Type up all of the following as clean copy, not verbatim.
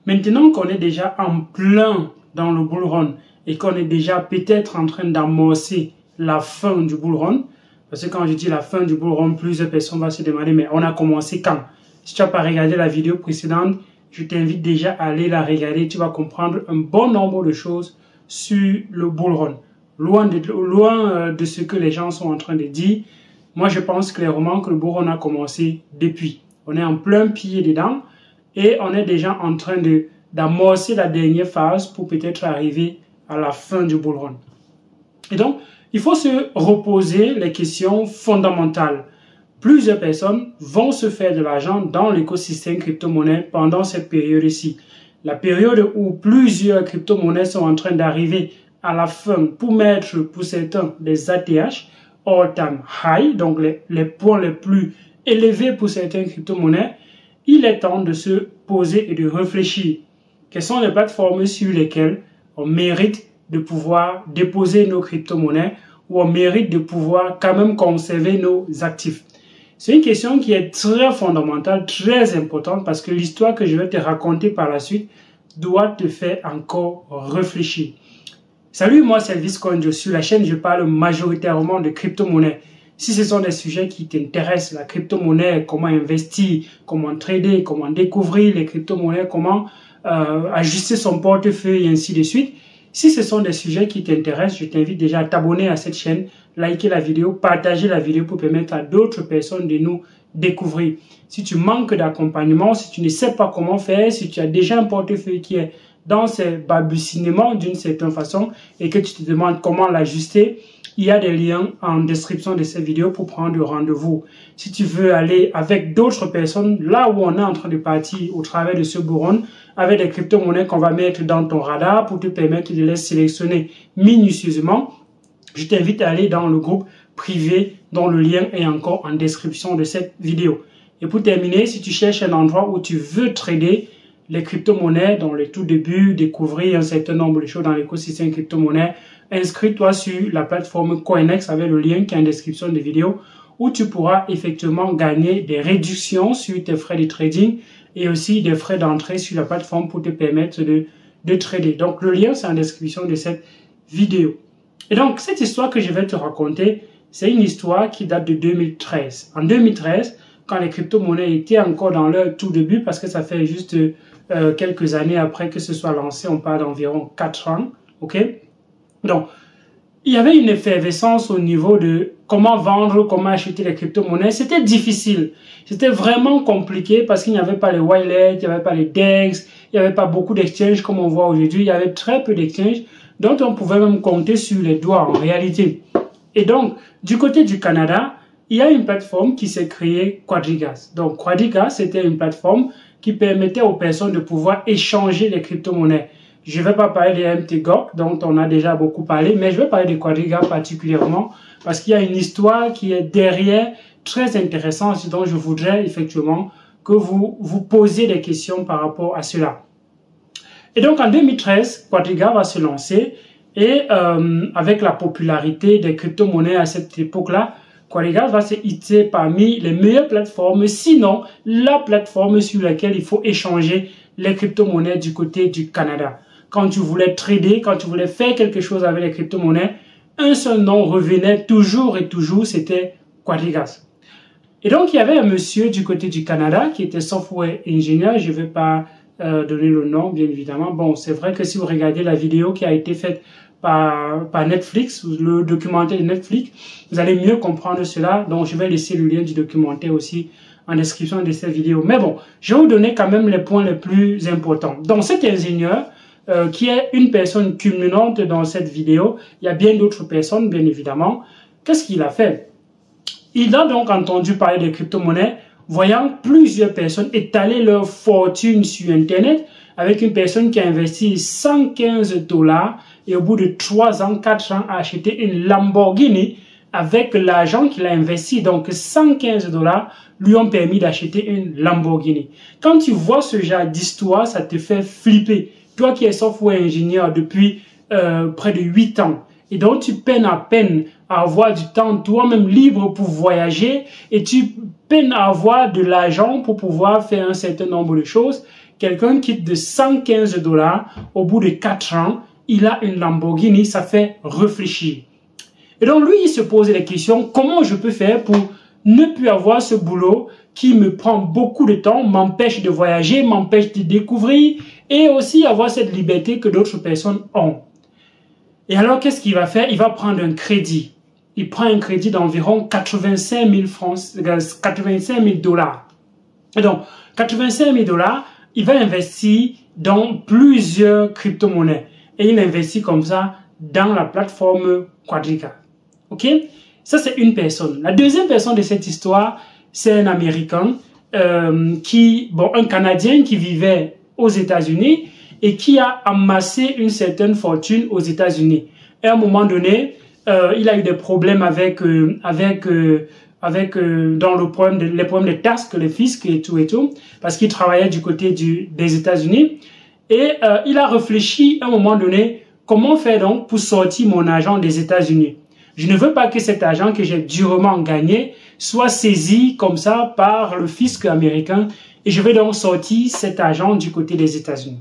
Maintenant qu'on est déjà en plein dans le bull run et qu'on est déjà peut-être en train d'amorcer la fin du bull run, parce que quand je dis la fin du bull run, plusieurs personnes vont se demander, mais on a commencé quand? Si tu n'as pas regardé la vidéo précédente, je t'invite déjà à aller la regarder. Tu vas comprendre un bon nombre de choses sur le bull run. Loin de ce que les gens sont en train de dire, moi je pense clairement que le bull run a commencé depuis. On est en plein pied dedans et on est déjà en train d'amorcer la dernière phase pour peut-être arriver à la fin du bull run. Et donc, il faut se reposer les questions fondamentales. Plusieurs personnes vont se faire de l'argent dans l'écosystème crypto-monnaie pendant cette période-ci. La période où plusieurs crypto-monnaies sont en train d'arriver à la fin pour mettre, pour certains, des ATH, all-time high, donc les points les plus élevés pour certaines crypto-monnaies, il est temps de se poser et de réfléchir. Quelles sont les plateformes sur lesquelles on mérite de pouvoir déposer nos crypto-monnaies ou on mérite de pouvoir quand même conserver nos actifs? C'est une question qui est très fondamentale, très importante parce que l'histoire que je vais te raconter par la suite doit te faire encore réfléchir. Salut, moi c'est Elvis. Sur la chaîne, je parle majoritairement de crypto-monnaies. Si ce sont des sujets qui t'intéressent, la crypto-monnaie, comment investir, comment trader, comment découvrir les crypto-monnaies, comment ajuster son portefeuille et ainsi de suite. Si ce sont des sujets qui t'intéressent, je t'invite déjà à t'abonner à cette chaîne, liker la vidéo, partager la vidéo pour permettre à d'autres personnes de nous découvrir. Si tu manques d'accompagnement, si tu ne sais pas comment faire, si tu as déjà un portefeuille qui est dans ces balbutiements d'une certaine façon et que tu te demandes comment l'ajuster, il y a des liens en description de cette vidéo pour prendre rendez-vous. Si tu veux aller avec d'autres personnes, là où on est en train de partir au travers de ce bull run, avec des crypto-monnaies qu'on va mettre dans ton radar pour te permettre de les sélectionner minutieusement, je t'invite à aller dans le groupe privé dont le lien est encore en description de cette vidéo. Et pour terminer, si tu cherches un endroit où tu veux trader les crypto-monnaies dans le tout début, découvrir un certain nombre de choses dans l'écosystème crypto-monnaie, inscris-toi sur la plateforme Coinex avec le lien qui est en description de vidéo où tu pourras effectivement gagner des réductions sur tes frais de trading et aussi des frais d'entrée sur la plateforme pour te permettre de trader. Donc le lien c'est en description de cette vidéo. Et donc cette histoire que je vais te raconter, c'est une histoire qui date de 2013. En 2013, quand les crypto-monnaies étaient encore dans leur tout début, parce que ça fait juste quelques années après que ce soit lancé, on parle d'environ 4 ans, ok? Donc, il y avait une effervescence au niveau de comment vendre, comment acheter les crypto-monnaies. C'était difficile. C'était vraiment compliqué parce qu'il n'y avait pas les wallets, il n'y avait pas les DEX, il n'y avait pas beaucoup d'exchanges comme on voit aujourd'hui. Il y avait très peu d'exchanges dont on pouvait même compter sur les doigts en réalité. Et donc, du côté du Canada, il y a une plateforme qui s'est créée, Quadriga. Donc, Quadriga, c'était une plateforme qui permettait aux personnes de pouvoir échanger les crypto-monnaies. Je ne vais pas parler des MTGOC, dont on a déjà beaucoup parlé, mais je vais parler de Quadriga particulièrement parce qu'il y a une histoire qui est derrière très intéressante dont je voudrais effectivement que vous vous posiez des questions par rapport à cela. Et donc en 2013, Quadriga va se lancer et avec la popularité des crypto-monnaies à cette époque-là, Quadriga va se hisser parmi les meilleures plateformes, sinon la plateforme sur laquelle il faut échanger les crypto-monnaies du côté du Canada. Quand tu voulais trader, quand tu voulais faire quelque chose avec les crypto-monnaies, un seul nom revenait toujours et toujours, c'était Quadriga. Et donc, il y avait un monsieur du côté du Canada qui était software engineer, je ne vais pas donner le nom, bien évidemment. Bon, c'est vrai que si vous regardez la vidéo qui a été faite par Netflix, le documentaire de Netflix, vous allez mieux comprendre cela. Donc, je vais laisser le lien du documentaire aussi en description de cette vidéo. Mais bon, je vais vous donner quand même les points les plus importants. Donc, cet ingénieur, qui est une personne culminante dans cette vidéo, il y a bien d'autres personnes, bien évidemment. Qu'est-ce qu'il a fait? Il a donc entendu parler des crypto-monnaies, voyant plusieurs personnes étaler leur fortune sur Internet avec une personne qui a investi 115 $ et au bout de 3 ans, 4 ans, a acheté une Lamborghini avec l'argent qu'il a investi. Donc 115 $ lui ont permis d'acheter une Lamborghini. Quand tu vois ce genre d'histoire, ça te fait flipper. Toi qui es software ingénieur depuis près de 8 ans et donc tu peines à peine à avoir du temps toi-même libre pour voyager et tu peines à avoir de l'argent pour pouvoir faire un certain nombre de choses quelqu'un quitte de 115 $, au bout de 4 ans, il a une Lamborghini, ça fait réfléchir. Et donc lui, il se pose la question, comment je peux faire pour ne plus avoir ce boulot qui me prend beaucoup de temps, m'empêche de voyager, m'empêche de découvrir et aussi avoir cette liberté que d'autres personnes ont. Et alors, qu'est-ce qu'il va faire? Il va prendre un crédit. Il prend un crédit d'environ 85 000 francs, 85 000 $. Et donc, 85 000 $, il va investir dans plusieurs crypto-monnaies. Et il investit comme ça dans la plateforme Quadriga. Ok? Ça, c'est une personne. La deuxième personne de cette histoire, c'est un Américain, un Canadien qui vivait aux États-Unis et qui a amassé une certaine fortune aux États-Unis. Et à un moment donné, il a eu des problèmes avec dans les problèmes de taxes, les fiscs et tout, parce qu'il travaillait du côté des États-Unis. Et il a réfléchi à un moment donné, comment faire donc pour sortir mon argent des États-Unis? Je ne veux pas que cet argent que j'ai durement gagné soit saisi comme ça par le fisc américain et je vais donc sortir cet argent du côté des États-Unis.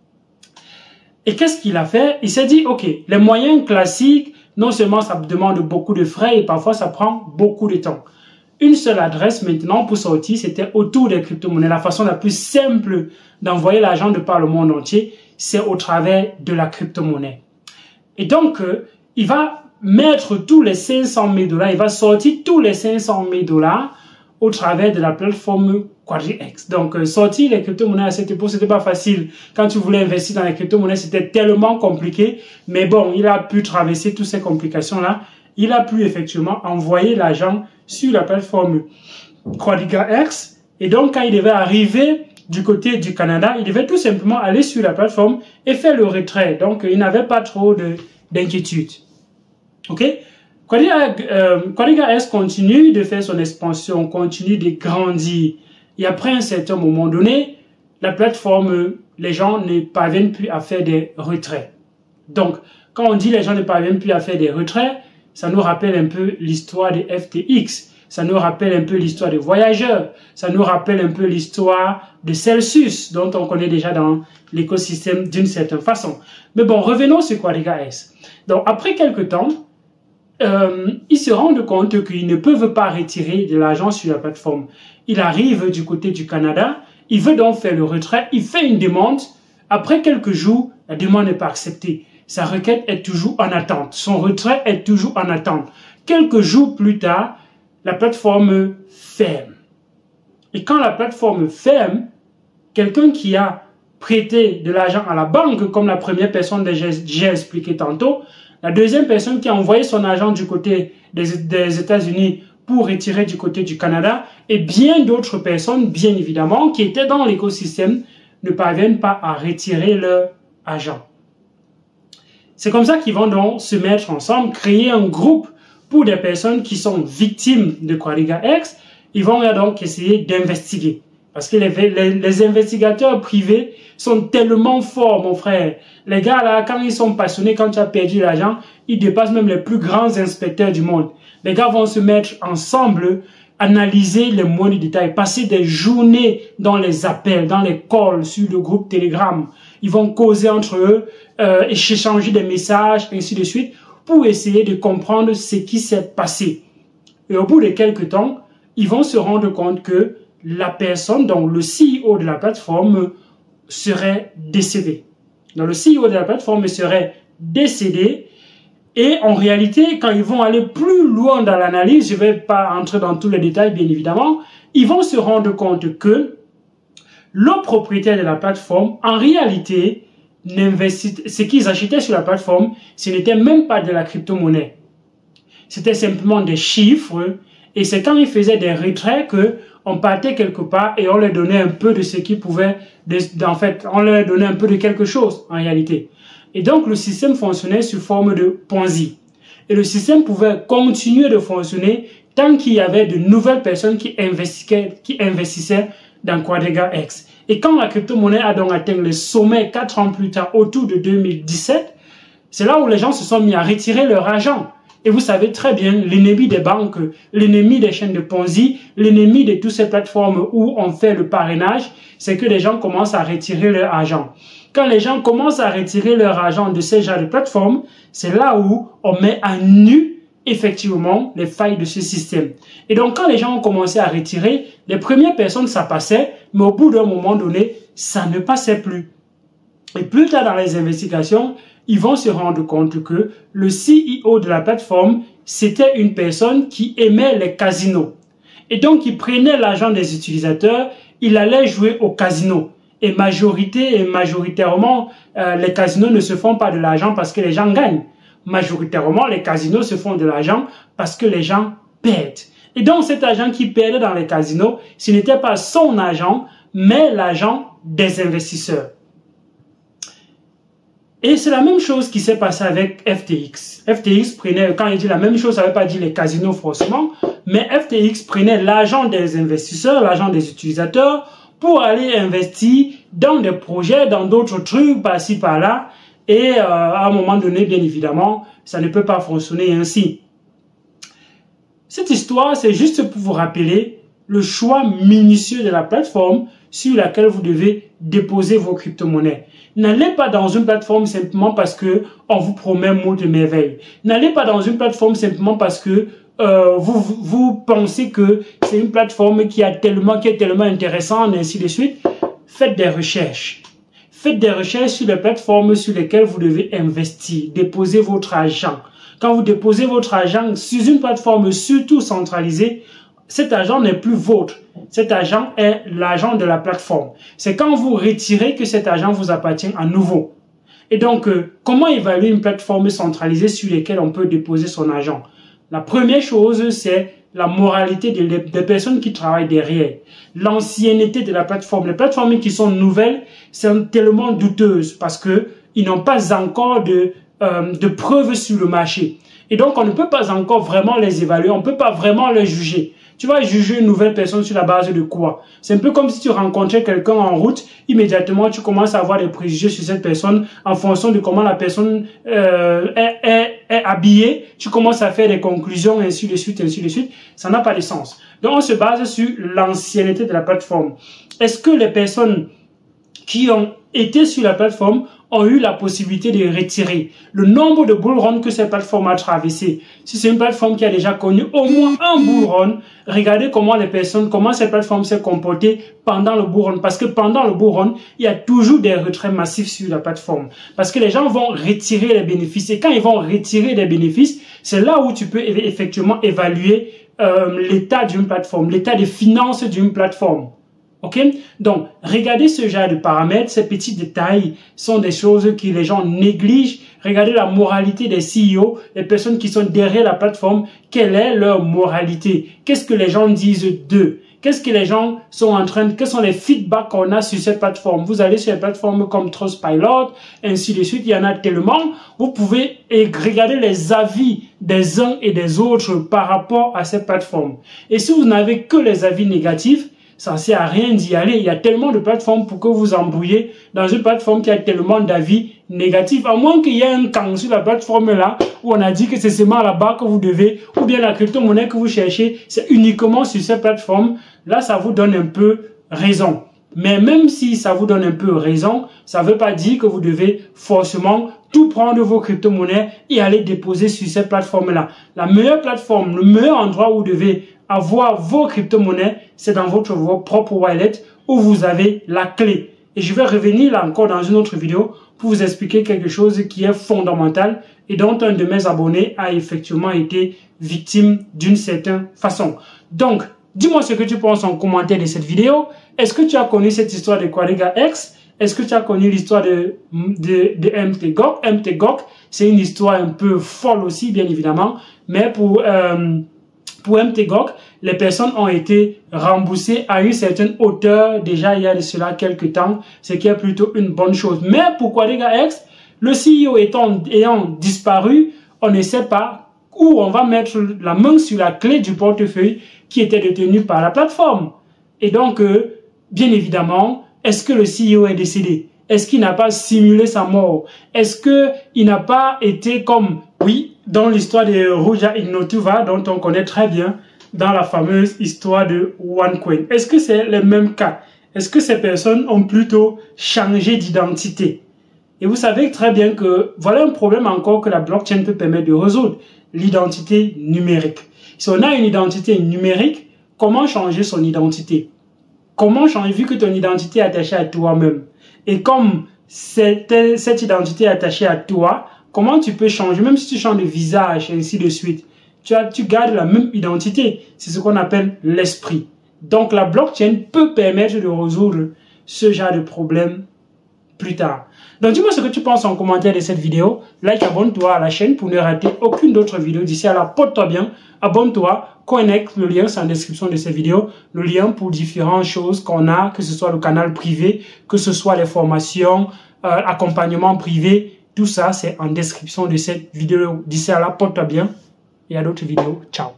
Et qu'est-ce qu'il a fait? Il s'est dit, ok, les moyens classiques, non seulement ça demande beaucoup de frais et parfois ça prend beaucoup de temps. Une seule adresse maintenant pour sortir, c'était autour des crypto-monnaies. La façon la plus simple d'envoyer l'argent de par le monde entier, c'est au travers de la crypto-monnaie. Et donc, il va mettre tous les 500 000 $, il va sortir tous les 500 000 $ au travers de la plateforme QuadriX. Donc, sortir les crypto-monnaies à cette époque, c'était pas facile. Quand tu voulais investir dans les crypto-monnaies, c'était tellement compliqué. Mais bon, il a pu traverser toutes ces complications-là. Il a pu effectivement envoyer l'argent sur la plateforme QuadriX. Et donc, quand il devait arriver du côté du Canada, il devait tout simplement aller sur la plateforme et faire le retrait. Donc, il n'avait pas trop d'inquiétude. Ok? QuadriX continue de faire son expansion, continue de grandir. Et après un certain moment donné, la plateforme, les gens ne parviennent plus à faire des retraits. Donc, quand on dit les gens ne parviennent plus à faire des retraits, ça nous rappelle un peu l'histoire de FTX. Ça nous rappelle un peu l'histoire des voyageurs. Ça nous rappelle un peu l'histoire de Celsius, dont on connaît déjà dans l'écosystème d'une certaine façon. Mais bon, revenons sur QuadriX. Donc, après quelques temps, ils se rendent compte qu'ils ne peuvent pas retirer de l'argent sur la plateforme. Il arrive du côté du Canada, il veut donc faire le retrait, il fait une demande. Après quelques jours, la demande n'est pas acceptée. Sa requête est toujours en attente. Son retrait est toujours en attente. Quelques jours plus tard, la plateforme ferme. Et quand la plateforme ferme, quelqu'un qui a prêté de l'argent à la banque, comme la première personne que j'ai expliqué tantôt, la deuxième personne qui a envoyé son argent du côté des États-Unis pour retirer du côté du Canada, et bien d'autres personnes, bien évidemment, qui étaient dans l'écosystème, ne parviennent pas à retirer leur argent. C'est comme ça qu'ils vont donc se mettre ensemble, créer un groupe pour des personnes qui sont victimes de QuadriX. Ils vont donc essayer d'investiguer. Parce que les investigateurs privés sont tellement forts, mon frère. Les gars, là, quand ils sont passionnés, quand tu as perdu l'argent, ils dépassent même les plus grands inspecteurs du monde. Les gars vont se mettre ensemble, analyser les moindres détails, passer des journées dans les appels, dans les calls, sur le groupe Telegram. Ils vont causer entre eux, échanger des messages, ainsi de suite, pour essayer de comprendre ce qui s'est passé. Et au bout de quelques temps, ils vont se rendre compte que la personne, donc le CEO de la plateforme, serait décédé. Donc le CEO de la plateforme serait décédé. Et en réalité, quand ils vont aller plus loin dans l'analyse, je ne vais pas entrer dans tous les détails, bien évidemment, ils vont se rendre compte que le propriétaire de la plateforme, en réalité, ce qu'ils achetaient sur la plateforme, ce n'était même pas de la crypto-monnaie. C'était simplement des chiffres. Et c'est quand ils faisaient des retraits qu'on partait quelque part et on leur donnait un peu de ce qu'ils pouvaient, en fait, on leur donnait un peu de quelque chose, en réalité. Et donc, le système fonctionnait sous forme de Ponzi. Et le système pouvait continuer de fonctionner tant qu'il y avait de nouvelles personnes qui investissaient dans QuadriX. Et quand la crypto-monnaie a donc atteint le sommet 4 ans plus tard, autour de 2017, c'est là où les gens se sont mis à retirer leur argent. Et vous savez très bien, l'ennemi des banques, l'ennemi des chaînes de Ponzi, l'ennemi de toutes ces plateformes où on fait le parrainage, c'est que les gens commencent à retirer leur argent. Quand les gens commencent à retirer leur argent de ces genres de plateformes, c'est là où on met à nu effectivement les failles de ce système. Et donc quand les gens ont commencé à retirer, les premières personnes ça passait, mais au bout d'un moment donné, ça ne passait plus. Et plus tard dans les investigations, ils vont se rendre compte que le CEO de la plateforme, c'était une personne qui aimait les casinos. Et donc, il prenait l'argent des utilisateurs, il allait jouer au casino. Et majoritairement, les casinos ne se font pas de l'argent parce que les gens gagnent. Majoritairement, les casinos se font de l'argent parce que les gens perdent. Et donc, cet argent qui perdait dans les casinos, ce n'était pas son argent, mais l'argent des investisseurs. Et c'est la même chose qui s'est passé avec FTX. FTX prenait, quand il dit la même chose, ça ne veut pas dire les casinos forcément, mais FTX prenait l'argent des investisseurs, l'argent des utilisateurs pour aller investir dans des projets, dans d'autres trucs, par-ci, par-là. Et à un moment donné, bien évidemment, ça ne peut pas fonctionner ainsi. Cette histoire, c'est juste pour vous rappeler le choix minutieux de la plateforme sur laquelle vous devez déposer vos crypto-monnaies. N'allez pas dans une plateforme simplement parce que on vous promet moult de merveilles. N'allez pas dans une plateforme simplement parce que vous pensez que c'est une plateforme qui est tellement intéressante et ainsi de suite. Faites des recherches. Faites des recherches sur les plateformes sur lesquelles vous devez investir. Déposez votre argent. Quand vous déposez votre argent sur une plateforme surtout centralisée, cet argent n'est plus vôtre. Cet argent est l'argent de la plateforme. C'est quand vous retirez que cet argent vous appartient à nouveau. Et donc, comment évaluer une plateforme centralisée sur laquelle on peut déposer son argent? La première chose, c'est la moralité des personnes qui travaillent derrière. L'ancienneté de la plateforme. Les plateformes qui sont nouvelles sont tellement douteuses parce que ils n'ont pas encore de preuves sur le marché. Et donc, on ne peut pas encore vraiment les évaluer. On ne peut pas vraiment les juger. Tu vas juger une nouvelle personne sur la base de quoi? C'est un peu comme si tu rencontrais quelqu'un en route, immédiatement tu commences à avoir des préjugés sur cette personne en fonction de comment la personne est habillée. Tu commences à faire des conclusions, ainsi de suite, ainsi de suite. Ça n'a pas de sens. Donc on se base sur l'ancienneté de la plateforme. Est-ce que les personnes qui ont été sur la plateforme ont eu la possibilité de retirer le nombre de bull run que cette plateforme a traversé? Si c'est une plateforme qui a déjà connu au moins un bull run, regardez comment cette plateforme s'est comportée pendant le bull run. Parce que pendant le bull run, il y a toujours des retraits massifs sur la plateforme. Parce que les gens vont retirer les bénéfices. Et quand ils vont retirer les bénéfices, c'est là où tu peux effectivement évaluer l'état d'une plateforme, l'état des finances d'une plateforme. Ok? Donc, regardez ce genre de paramètres, ces petits détails sont des choses que les gens négligent. Regardez la moralité des CEO, les personnes qui sont derrière la plateforme, quelle est leur moralité? Qu'est-ce que les gens disent d'eux? Qu'est-ce que les gens sont en train de... Quels sont les feedbacks qu'on a sur cette plateforme? Vous allez sur les plateformes comme Trustpilot, ainsi de suite, il y en a tellement. Vous pouvez regarder les avis des uns et des autres par rapport à cette plateforme. Et si vous n'avez que les avis négatifs, ça ne sert à rien d'y aller. Il y a tellement de plateformes pour que vous embrouillez dans une plateforme qui a tellement d'avis négatifs. À moins qu'il y ait un camp sur la plateforme là où on a dit que c'est seulement là-bas que vous devez, ou bien la crypto-monnaie que vous cherchez, c'est uniquement sur cette plateforme. Là, ça vous donne un peu raison. Mais même si ça vous donne un peu raison, ça ne veut pas dire que vous devez forcément tout prendre vos crypto-monnaies et aller déposer sur cette plateforme-là. La meilleure plateforme, le meilleur endroit où vous devez avoir vos crypto-monnaies, c'est dans votre propre wallet où vous avez la clé. Et je vais revenir là encore dans une autre vidéo pour vous expliquer quelque chose qui est fondamental et dont un de mes abonnés a effectivement été victime d'une certaine façon. Donc, dis-moi ce que tu penses en commentaire de cette vidéo. Est-ce que tu as connu cette histoire de Quadriga X? Est-ce que tu as connu l'histoire de MTGOC? MTGOC, c'est une histoire un peu folle aussi, bien évidemment. Mais pour MTGOC, les personnes ont été remboursées à une certaine hauteur déjà il y a de cela quelques temps, ce qui est plutôt une bonne chose. Mais pour Quadriga X, le CEO ayant disparu, on ne sait pas où on va mettre la main sur la clé du portefeuille qui était détenu par la plateforme. Et donc, bien évidemment, est-ce que le CEO est décédé? Est-ce qu'il n'a pas simulé sa mort? Est-ce qu'il n'a pas été comme, oui, dans l'histoire de Ruja Ignotova, dont on connaît très bien, dans la fameuse histoire de OneCoin. Est-ce que c'est le même cas? Est-ce que ces personnes ont plutôt changé d'identité? Et vous savez très bien que voilà un problème encore que la blockchain peut permettre de résoudre, l'identité numérique. Si on a une identité numérique, comment changer son identité? Comment changer, vu que ton identité est attachée à toi-même? Et comme cette identité est attachée à toi, comment tu peux changer? Même si tu changes de visage et ainsi de suite, tu gardes la même identité. C'est ce qu'on appelle l'esprit. Donc la blockchain peut permettre de résoudre ce genre de problème plus tard. Donc dis-moi ce que tu penses en commentaire de cette vidéo. Like, abonne-toi à la chaîne pour ne rater aucune autre vidéo. D'ici à là, porte-toi bien, abonne-toi, connecte, le lien c'est en description de cette vidéo. Le lien pour différentes choses qu'on a, que ce soit le canal privé, que ce soit les formations, accompagnement privé, tout ça c'est en description de cette vidéo. D'ici à là, porte-toi bien et à d'autres vidéos. Ciao.